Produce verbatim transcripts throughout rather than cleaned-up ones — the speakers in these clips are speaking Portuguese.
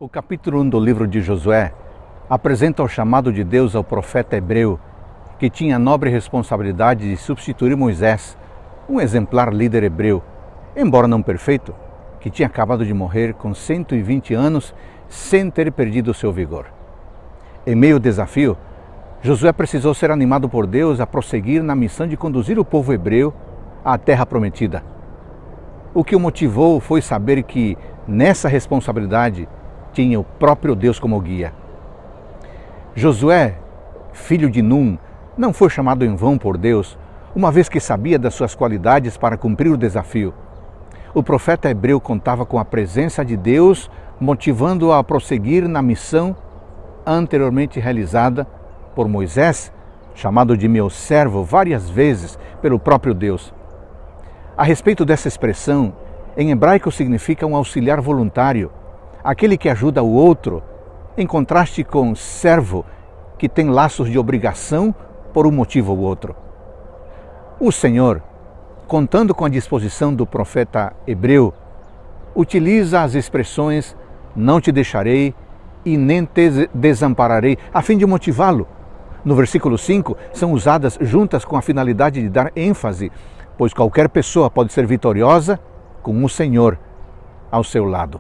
O capítulo um do livro de Josué apresenta o chamado de Deus ao profeta hebreu, que tinha a nobre responsabilidade de substituir Moisés, um exemplar líder hebreu, embora não perfeito, que tinha acabado de morrer com cento e vinte anos sem ter perdido seu vigor. Em meio ao desafio, Josué precisou ser animado por Deus a prosseguir na missão de conduzir o povo hebreu à terra prometida. O que o motivou foi saber que, nessa responsabilidade, tinha o próprio Deus como guia. Josué, filho de Num, não foi chamado em vão por Deus, uma vez que sabia das suas qualidades para cumprir o desafio. O profeta hebreu contava com a presença de Deus, motivando-o a prosseguir na missão anteriormente realizada por Moisés, chamado de meu servo várias vezes pelo próprio Deus. A respeito dessa expressão, em hebraico significa um auxiliar voluntário, aquele que ajuda o outro, em contraste com servo, que tem laços de obrigação por um motivo ou outro. O Senhor, contando com a disposição do profeta hebreu, utiliza as expressões não te deixarei e nem te desampararei, a fim de motivá-lo. No versículo cinco, são usadas juntas com a finalidade de dar ênfase, pois qualquer pessoa pode ser vitoriosa com o Senhor ao seu lado.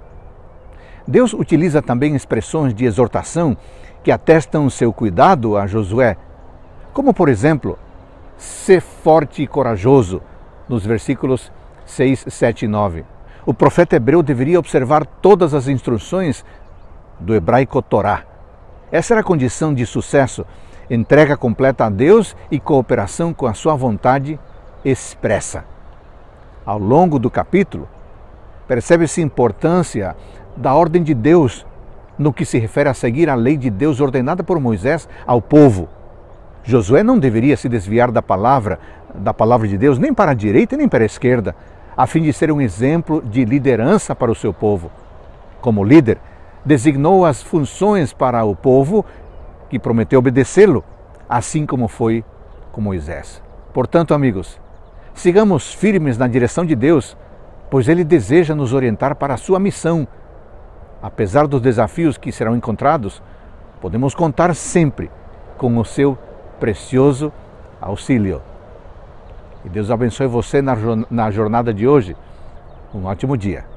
Deus utiliza também expressões de exortação que atestam seu cuidado a Josué, como por exemplo, ser forte e corajoso, nos versículos seis, sete e nove. O profeta hebreu deveria observar todas as instruções do hebraico Torá. Essa era a condição de sucesso, entrega completa a Deus e cooperação com a sua vontade expressa. Ao longo do capítulo, percebe-se a importância da ordem de Deus no que se refere a seguir a lei de Deus ordenada por Moisés ao povo. Josué não deveria se desviar da palavra, da palavra de Deus, nem para a direita nem para a esquerda, a fim de ser um exemplo de liderança para o seu povo. Como líder, designou as funções para o povo que prometeu obedecê-lo, assim como foi com Moisés. Portanto, amigos, sigamos firmes na direção de Deus, pois Ele deseja nos orientar para a sua missão. Apesar dos desafios que serão encontrados, podemos contar sempre com o seu precioso auxílio. E Deus abençoe você na jornada de hoje. Um ótimo dia.